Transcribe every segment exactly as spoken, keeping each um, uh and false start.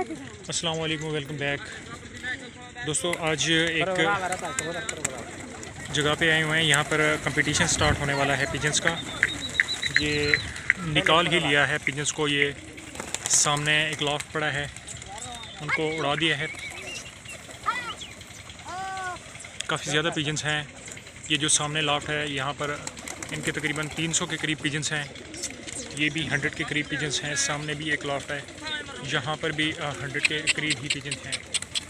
अस्सलाम वालेकुम, welcome back दोस्तों। आज एक जगह पे आए हुए हैं। यहाँ पर कंपटीशन स्टार्ट होने वाला है पिजन्स का। ये निकाल ही लिया है पिजन्स को। ये सामने एक लॉफ्ट पड़ा है, उनको उड़ा दिया है। काफ़ी ज़्यादा पिजन्स हैं। ये जो सामने लॉफ्ट है, यहाँ पर इनके तकरीबन तीन सौ के करीब पिजन्स हैं। ये भी हंड्रेड के करीब पिजन्स हैं। सामने भी एक लॉफ्ट है, यहाँ पर भी हंड्रेड के करीब ही पिजन्स हैं।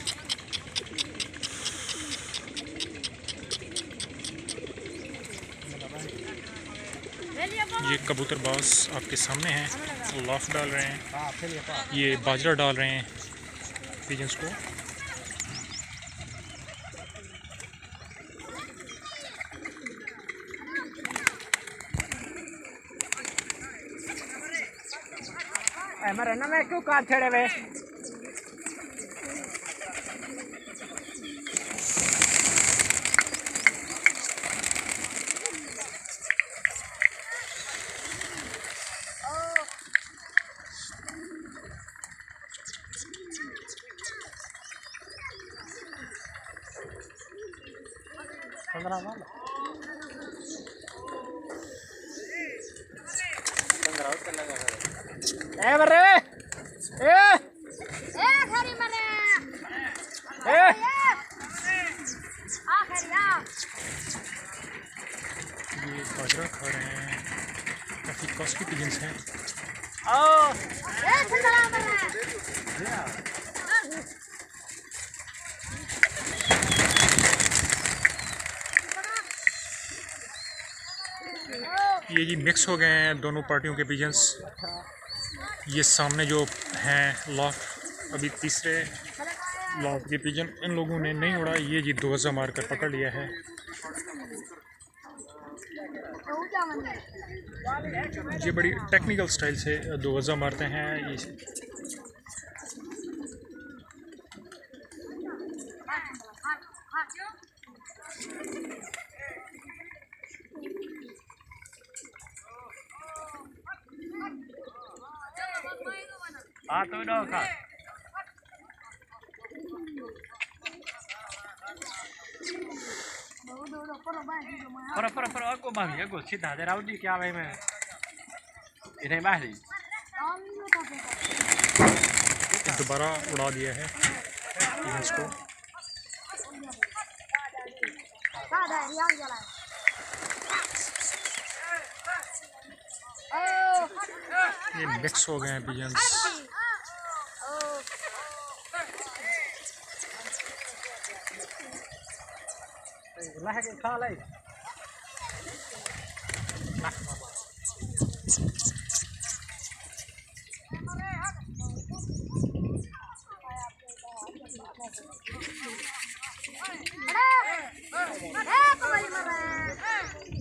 ये कबूतरबाज आपके सामने हैं, लॉफ्ट डाल रहे हैं। ये बाजरा डाल रहे हैं पिजन्स को। मरे ना मैं क्यों काट छेड़े वे पंद्रह वाला पंद्रह उसका लगा है। ए मरे ए ए खरी मरे ए आखिर या ये बाजरा खा रहे हैं। काफ़ी कॉस्टली पिजन्स हैं। ओ ए चंदला मरे ये जी मिक्स हो गए हैं दोनों पार्टियों के पिजन्स। ये सामने जो हैं लॉफ्ट, अभी तीसरे लॉफ्ट के पिजन इन लोगों ने नहीं उड़ा। ये जी दो गज़ा मार कर पकड़ लिया है। ये बड़ी टेक्निकल स्टाइल से दो गज़ा मारते हैं। ये हाँ तो दो खा पर पर पर aku bang ya gue sih dah dari Audi क्या भाई मैं इन्हें बाहरी दोबारा उड़ा दिया है पिजन्स को। ये मिक्स हो गए हैं pigeons. lah cái kha lấy ए ए कबली मरे